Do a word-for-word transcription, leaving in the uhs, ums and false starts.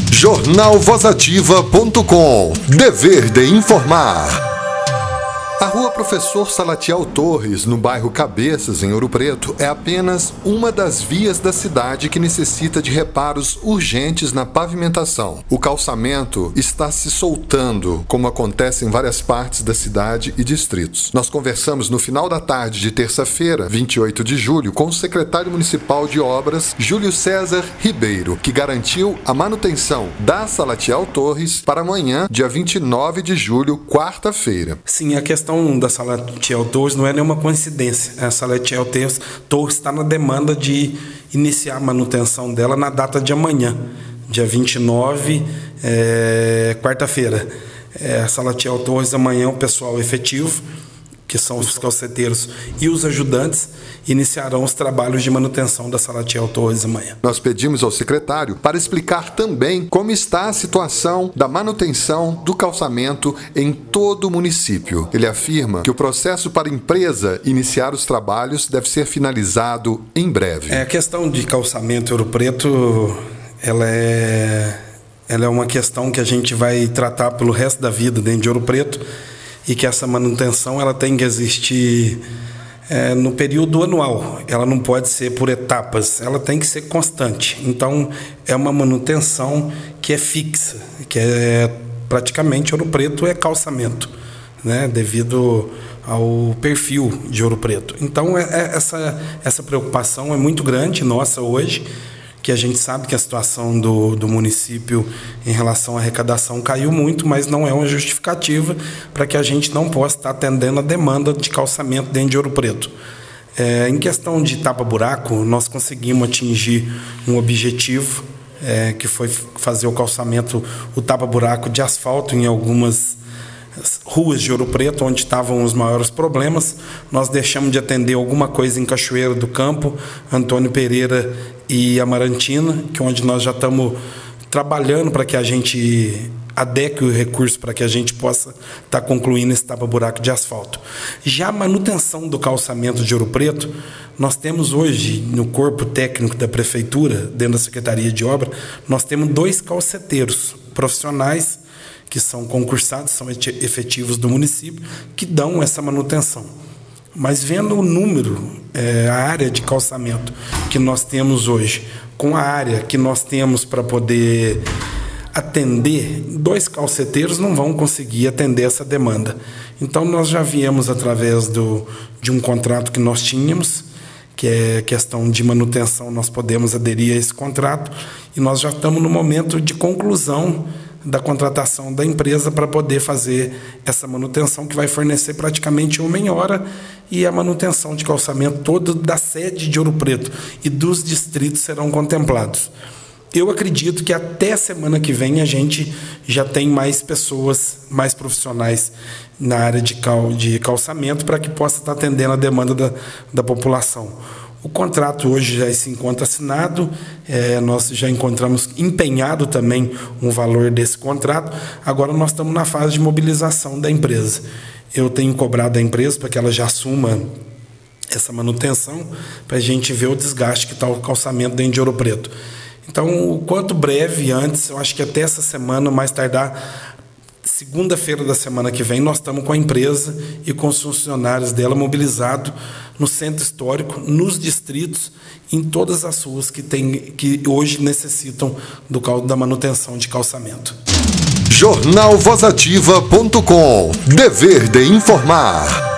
jornal voz ativa ponto com. Dever de informar. A rua Professor Salatiel Torres, no bairro Cabeças, em Ouro Preto, é apenas uma das vias da cidade que necessita de reparos urgentes na pavimentação. O calçamento está se soltando, como acontece em várias partes da cidade e distritos. Nós conversamos no final da tarde de terça-feira, vinte e oito de julho, com o secretário municipal de obras, Júlio César Ribeiro, que garantiu a manutenção da Salatiel Torres para amanhã, dia vinte e nove de julho, quarta-feira. Sim, a questão da Salatiel Torres não é nenhuma coincidência. A Salatiel Torres está na demanda de iniciar a manutenção dela na data de amanhã, dia vinte e nove, é, quarta-feira. É, a Salatiel Torres, amanhã, o pessoal efetivo, que são os calceteiros e os ajudantes, iniciarão os trabalhos de manutenção da Salatiel Torres amanhã. Nós pedimos ao secretário para explicar também como está a situação da manutenção do calçamento em todo o município. Ele afirma que o processo para a empresa iniciar os trabalhos deve ser finalizado em breve. É, a questão de calçamento em Ouro Preto, ela é, ela é uma questão que a gente vai tratar pelo resto da vida dentro de Ouro Preto, e que essa manutenção ela tem que existir é, no período anual, ela não pode ser por etapas, ela tem que ser constante. Então, é uma manutenção que é fixa, que é praticamente Ouro Preto é calçamento, né, devido ao perfil de Ouro Preto. Então, é, é, essa, essa preocupação é muito grande nossa hoje, que a gente sabe que a situação do, do município em relação à arrecadação caiu muito, mas não é uma justificativa para que a gente não possa estar atendendo a demanda de calçamento dentro de Ouro Preto. É, em questão de tapa-buraco, nós conseguimos atingir um objetivo, é, que foi fazer o calçamento, o tapa-buraco de asfalto em algumas ruas de Ouro Preto, onde estavam os maiores problemas. Nós deixamos de atender alguma coisa em Cachoeira do Campo, Antônio Pereira e Amarantina, que é onde nós já estamos trabalhando para que a gente adeque o recurso para que a gente possa estar concluindo esse tapa-buraco de asfalto. Já a manutenção do calçamento de Ouro Preto, nós temos hoje, no corpo técnico da Prefeitura, dentro da Secretaria de Obra, nós temos dois calceteiros profissionais que são concursados, são efetivos do município, que dão essa manutenção. Mas vendo o número, é, a área de calçamento que nós temos hoje, com a área que nós temos para poder atender, dois calceteiros não vão conseguir atender essa demanda. Então, nós já viemos através do, de um contrato que nós tínhamos, que é questão de manutenção, nós podemos aderir a esse contrato, e nós já estamos no momento de conclusão da contratação da empresa para poder fazer essa manutenção, que vai fornecer praticamente uma em hora, e a manutenção de calçamento toda da sede de Ouro Preto e dos distritos serão contemplados. Eu acredito que até a semana que vem a gente já tem mais pessoas, mais profissionais na área de, cal, de calçamento para que possa estar atendendo a demanda da, da população. O contrato hoje já se encontra assinado, é, nós já encontramos empenhado também um valor desse contrato, agora nós estamos na fase de mobilização da empresa. Eu tenho cobrado da empresa para que ela já assuma essa manutenção, para a gente ver o desgaste que está o calçamento dentro de Ouro Preto. Então, o quanto breve antes, eu acho que até essa semana, mais tardar, segunda-feira da semana que vem, nós estamos com a empresa e com os funcionários dela mobilizados no centro histórico, nos distritos, em todas as ruas que, tem, que hoje necessitam do, da manutenção de calçamento. jornal voz ativa ponto com. Dever de informar.